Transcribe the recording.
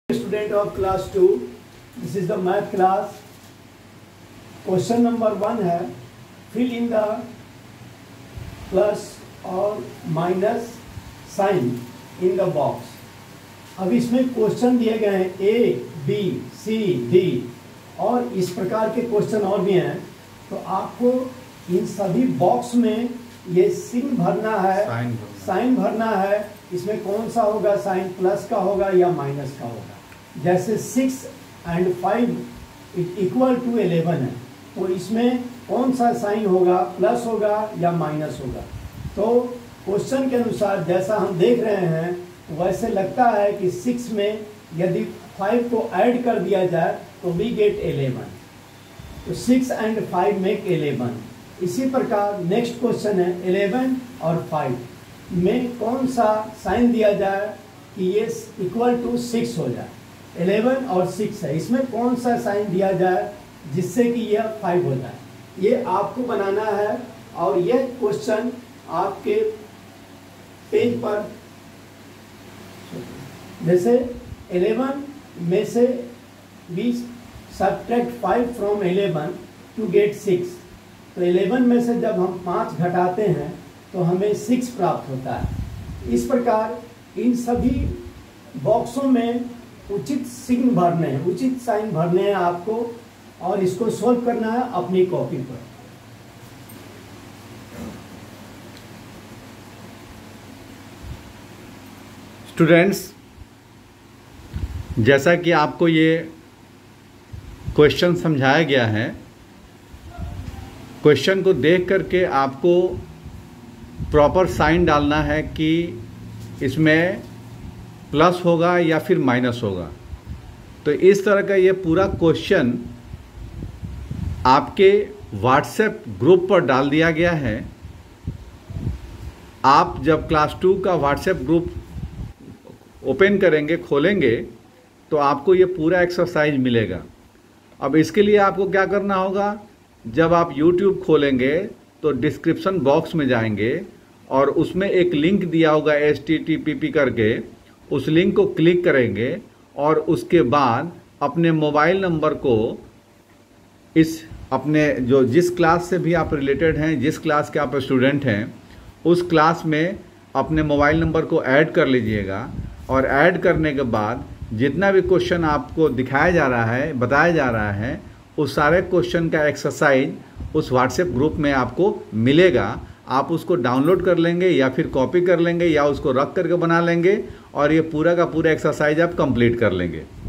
Student of class 2, this is the math class. Question number 1 है fill in the plus और minus sign in the box. अब इसमें question दिए गए हैं A, B, C, D और इस प्रकार के क्वेश्चन और भी हैं, तो आपको इन सभी बॉक्स में ये सिग्न भरना है, साइन भरना है। इसमें कौन सा होगा, साइन प्लस का होगा या माइनस का होगा। जैसे 6 and 5 इक्वल टू 11 है, तो इसमें कौन सा साइन होगा, प्लस होगा या माइनस होगा। तो क्वेश्चन के अनुसार जैसा हम देख रहे हैं वैसे लगता है कि 6 में यदि 5 को ऐड कर दिया जाए तो वी गेट 11, तो 6 and 5 मेक 11। इसी प्रकार नेक्स्ट क्वेश्चन है 11 और 5 में कौन सा साइन दिया जाए कि ये इक्वल टू 6 हो जाए। 11 और 6 है, इसमें कौन सा साइन दिया जाए जिससे कि यह 5 हो जाए, ये आपको बनाना है। और यह क्वेश्चन आपके पेज पर, जैसे 11 में से we subtract 5 from 11 to get 6, तो 11 में से जब हम 5 घटाते हैं तो हमें 6 प्राप्त होता है। इस प्रकार इन सभी बॉक्सों में उचित सिग्न भरने हैं, उचित साइन भरने हैं आपको, और इसको सोल्व करना है अपनी कॉपी पर। स्टूडेंट्स, जैसा कि आपको ये क्वेश्चन समझाया गया है, क्वेश्चन को देख करके आपको प्रॉपर साइन डालना है कि इसमें प्लस होगा या फिर माइनस होगा। तो इस तरह का ये पूरा क्वेश्चन आपके व्हाट्सएप ग्रुप पर डाल दिया गया है। आप जब क्लास 2 का व्हाट्सएप ग्रुप ओपन करेंगे, खोलेंगे, तो आपको ये पूरा एक्सरसाइज मिलेगा। अब इसके लिए आपको क्या करना होगा, जब आप YouTube खोलेंगे तो डिस्क्रिप्शन बॉक्स में जाएंगे और उसमें एक लिंक दिया होगा HTTP करके, उस लिंक को क्लिक करेंगे और उसके बाद अपने मोबाइल नंबर को इस अपने जो जिस क्लास से भी आप रिलेटेड हैं, जिस क्लास के आप स्टूडेंट हैं, उस क्लास में अपने मोबाइल नंबर को ऐड कर लीजिएगा। और ऐड करने के बाद जितना भी क्वेश्चन आपको दिखाया जा रहा है, बताया जा रहा है, उस सारे क्वेश्चन का एक्सरसाइज उस व्हाट्सएप ग्रुप में आपको मिलेगा। आप उसको डाउनलोड कर लेंगे या फिर कॉपी कर लेंगे या उसको रख करके बना लेंगे और ये पूरा का पूरा एक्सरसाइज आप कंप्लीट कर लेंगे।